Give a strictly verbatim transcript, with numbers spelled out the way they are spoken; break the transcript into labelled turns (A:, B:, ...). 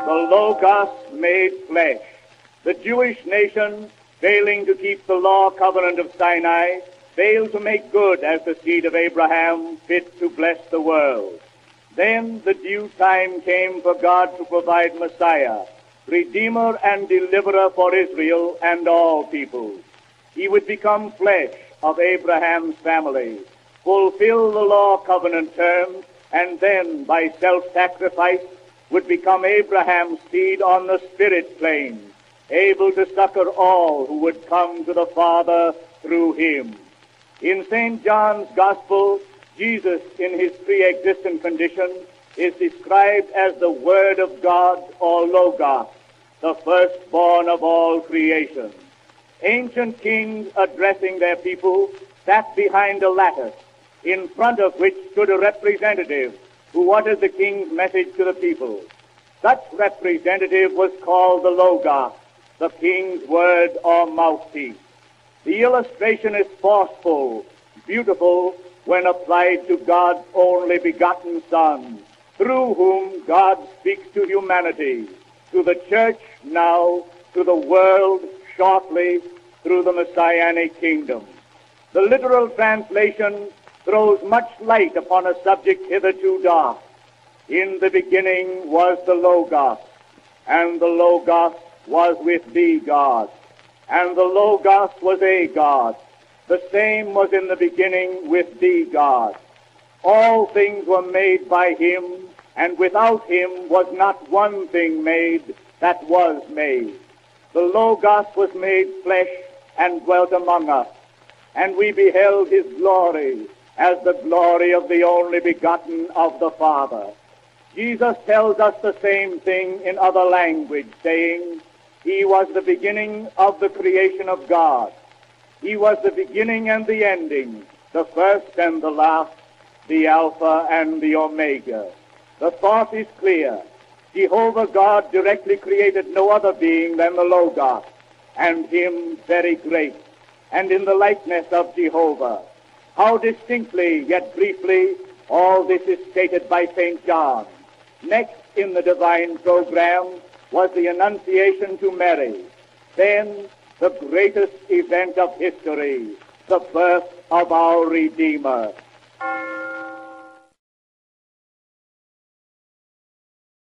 A: the Logos made flesh. The Jewish nation, failing to keep the law covenant of Sinai, failed to make good as the seed of Abraham, fit to bless the world. Then the due time came for God to provide Messiah, Redeemer and Deliverer for Israel and all peoples. He would become flesh of Abraham's family, fulfill the law covenant terms, and then, by self-sacrifice, would become Abraham's seed on the spirit plane, able to succor all who would come to the Father through him. In Saint John's Gospel, Jesus, in his pre-existent condition, is described as the Word of God, or Logos, the firstborn of all creation. Ancient kings, addressing their people, sat behind a lattice, in front of which stood a representative who uttered the king's message to the people. Such representative was called the Logos, the king's word or mouthpiece. The illustration is forceful, beautiful, when applied to God's only begotten Son, through whom God speaks to humanity, to the church now, to the world shortly, through the Messianic kingdom. The literal translation throws much light upon a subject hitherto dark. In the beginning was the Logos, and the Logos was with thee, God, and the Logos was a God. The same was in the beginning with thee, God. All things were made by him, and without him was not one thing made that was made. The Logos was made flesh and dwelt among us, and we beheld his glory as the glory of the only begotten of the Father. Jesus tells us the same thing in other language, saying, he was the beginning of the creation of God. He was the beginning and the ending, the first and the last, the Alpha and the Omega. The thought is clear. Jehovah God directly created no other being than the Logos, and him very great, and in the likeness of Jehovah. How distinctly, yet briefly, all this is stated by Saint John. Next in the divine program was the Annunciation to Mary. Then the greatest event of history, the birth of our Redeemer.